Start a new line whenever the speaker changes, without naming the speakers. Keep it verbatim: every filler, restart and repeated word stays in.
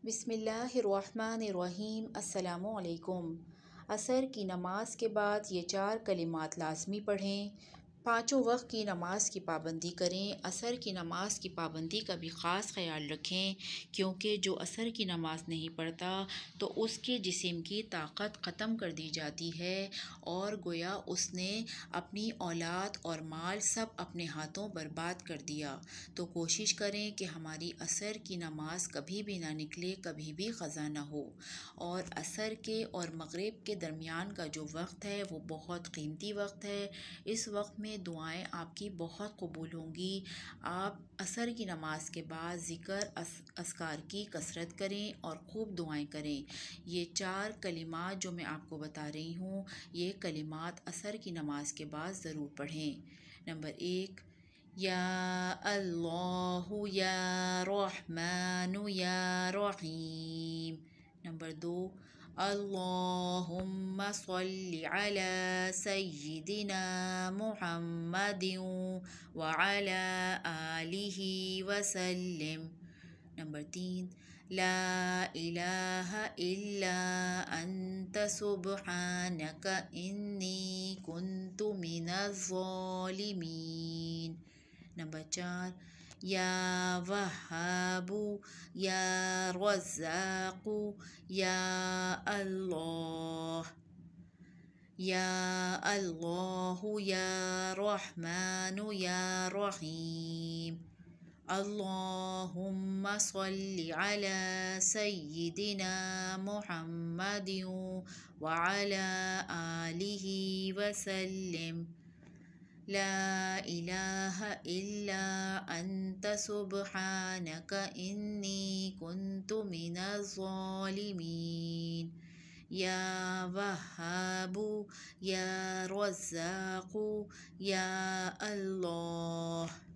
بسم اللہ الرحمن الرحیم۔ السلام علیکم۔ عصر کی نماز کے بعد یہ چار کلمات لازمی پڑھیں۔ پانچوں وقت کی نماز کی پابندی کریں۔ عصر کی نماز کی پابندی کا بھی خاص خیال رکھیں، کیونکہ جو عصر کی نماز نہیں پڑھتا تو اس کے جسم کی طاقت ختم کر دی جاتی ہے اور گویا اس نے اپنی اولاد اور مال سب اپنے ہاتھوں برباد کر دیا۔ تو کوشش کریں کہ ہماری عصر کی نماز کبھی بھی نہ نکلے، کبھی بھی قضا نہ ہو۔ اور عصر کے اور مغرب کے درمیان کا جو وقت ہے وہ بہت قیمتی وقت ہے۔ اس وقت میں دعائیں آپ کی بہت قبول ہوں گی۔ آپ عصر کی نماز کے بعد ذکر اذکار کی کثرت کریں اور خوب دعائیں کریں۔ یہ چار کلمات جو میں آپ کو بتا رہی ہوں، یہ کلمات عصر کی نماز کے بعد ضرور پڑھیں۔ نمبر ایک، یا اللہ یا رحمن یا رحیم۔ نمبر دو، اللہم صلی علی سیدنا محمد وعلی آلہ وسلم۔ نمبر تین، لا الہ الا انت سبحانک انی کنت من الظالمین۔ نمبر چار، یا وہاب یا رزاق یا اللہ۔ یا اللہ یا رحمن یا رحیم۔ اللہم صلی علی سیدنا محمد وعلی آلہ وسلم۔ لا الہ الا انت سبحانک انی کنت من الظالمین۔ یا وہاب یا رزاق یا اللہ۔